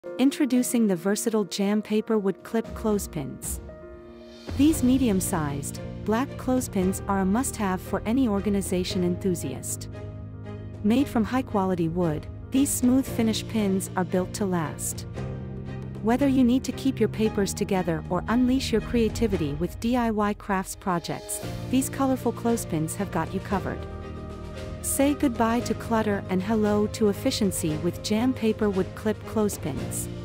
Introducing the versatile Jam Paper Wood Clip Clothespins. These medium-sized, black clothespins are a must-have for any organization enthusiast. Made from high-quality wood, these smooth finish pins are built to last. Whether you need to keep your papers together or unleash your creativity with DIY crafts projects, these colorful clothespins have got you covered. Say goodbye to clutter and hello to efficiency with Jam Paper Wood Clip Clothespins.